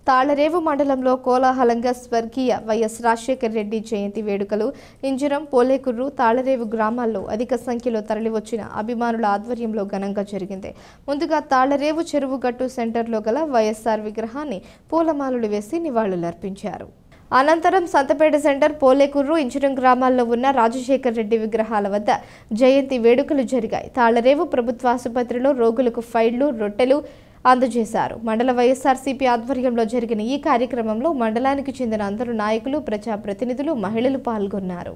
తాళరేవు మండలంలో కోలాహలంగా స్వర్గీయ వైఎస్ రాజశేఖర రెడ్డి జయంతి వేడుకలు ఇంజరం, పోలేకుర్రు, తాళరేవు గ్రామాల్లో అధిక సంఖ్యలో తరలివచ్చిన అభిమానుల ఆధ్వర్యంలో ఘనంగా జరిగింది. ముందుగా తాళరేవు చెరువు గట్టు సెంటర్లో గల వైఎస్ఆర్ విగ్రహాన్ని పూలమాలలు వేసి నివాళులర్పించారు. అనంతరం సంతపేట సెంటర్, పోలేకుర్రు, ఇంజరం గ్రామాల్లో ఉన్న రాజశేఖర రెడ్డి విగ్రహాల వద్ద జయంతి వేడుకలు జరిగాయి. తాళరేవు ప్రభుత్వ ఆసుపత్రిలో రోగులకు ఫైళ్లు, రొట్టెలు అందజేశారు. మండల వైఎస్ఆర్సీపీ ఆధ్వర్యంలో జరిగిన ఈ కార్యక్రమంలో మండలానికి చెందిన అందరూ నాయకులు, ప్రజాప్రతినిధులు, మహిళలు పాల్గొన్నారు.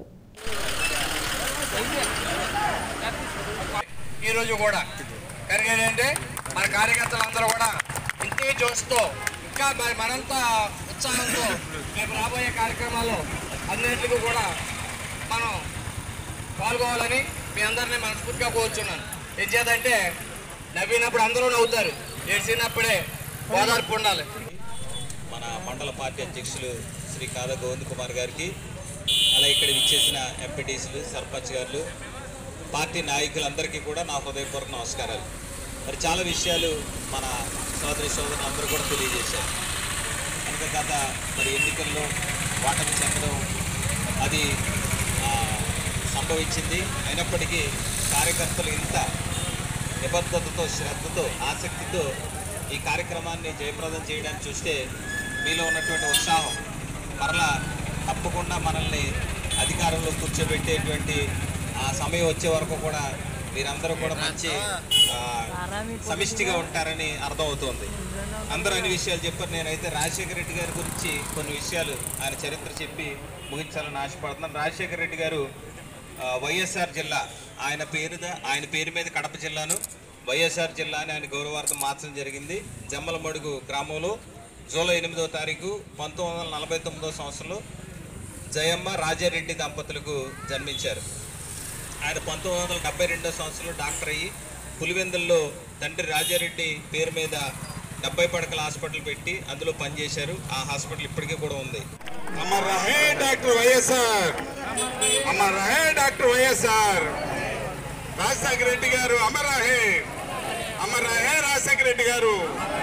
ఈరోజు కూడా జరిగేదంటే మన కార్యకర్తలందరూ కూడా ఇంతే జోష్తో ఇంకా మనంతా ఉత్సాహంతో రేపు రాబోయే కార్యక్రమాల్లో అన్నింటికి కూడా మనం పాల్గొవాలని మీ అందరినీ మనస్ఫూర్తిగా కోరుచున్నాను. ఏం చేద్దంటే నవ్వినప్పుడు అందరూ నవ్వుతారు, ఏడ్చినప్పుడే ఓదార్పు ఉండాలి. మన మండల పార్టీ అధ్యక్షులు శ్రీ కాదా గోవింద్ కుమార్ గారికి, అలా ఇక్కడ విచ్చేసిన ఎంపీటీసీలు, సర్పంచ్ గారు, పార్టీ నాయకులందరికీ కూడా నా హృదయపూర్వక నమస్కారాలు. మరి చాలా విషయాలు మన సోదరి సోదరులు అందరూ కూడా తెలియజేశారు. కనుక గత మరి ఎన్నికల్లో ఓటమి చెందడం అది సంభవించింది. అయినప్పటికీ కార్యకర్తలు ఇంత నిబద్ధతతో, శ్రద్ధతో, ఆసక్తితో ఈ కార్యక్రమాన్ని జయప్రదం చేయడానికి చూస్తే మీలో ఉన్నటువంటి ఉత్సాహం మరలా తప్పకుండా మనల్ని అధికారంలో కూర్చోబెట్టేటువంటి ఆ సమయం వచ్చే వరకు కూడా మీరందరూ కూడా మంచి సమిష్టిగా ఉంటారని అర్థమవుతుంది. అందరూ అన్ని విషయాలు చెప్పారు. నేనైతే రాజశేఖర రెడ్డి గారి గురించి కొన్ని విషయాలు, ఆయన చరిత్ర చెప్పి ముగించాలని ఆశపడుతున్నాను. రాజశేఖర రెడ్డి గారు వైఎస్ఆర్ జిల్లా, ఆయన పేరు మీద కడప జిల్లాను వైఎస్ఆర్ జిల్లా అని ఆయన గౌరవార్థం మార్చడం జరిగింది. జమ్మలమడుగు గ్రామంలో జూలై 8వ తారీఖు 1949 సంవత్సరంలో జయమ్మ రాజారెడ్డి దంపతులకు జన్మించారు. ఆయన 1972 సంవత్సరంలో డాక్టర్ అయ్యి పులివెందుల్లో తండ్రి రాజారెడ్డి పేరు మీద 70 పడకల హాస్పిటల్ పెట్టి అందులో పనిచేశారు. ఆ హాస్పిటల్ ఇప్పటికీ కూడా ఉంది. అమర్ రహే డాక్టర్ వైఎస్ఆర్, అమర్ రహే డాక్టర్ వైఎస్ఆర్. రాజశేఖర రెడ్డి గారు అమర్ రహే, అమర్ రహే రాజశేఖర రెడ్డి గారు.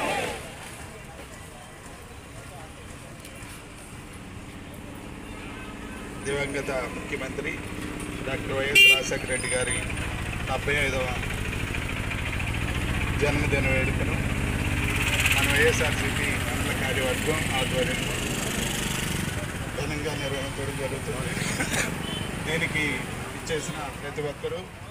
దివంగత ముఖ్యమంత్రి డాక్టర్ వైఎస్ రాజశేఖర రెడ్డి గారి 75వ జన్మదిన వేడుకను మన వైఎస్ఆర్సీపీ మండల కార్యవర్గం ఆధ్వర్యంలో ఘనంగా నిర్వహించడం జరుగుతుంది. దీనికి ఇచ్చేసిన ప్రతి ఒక్కరూ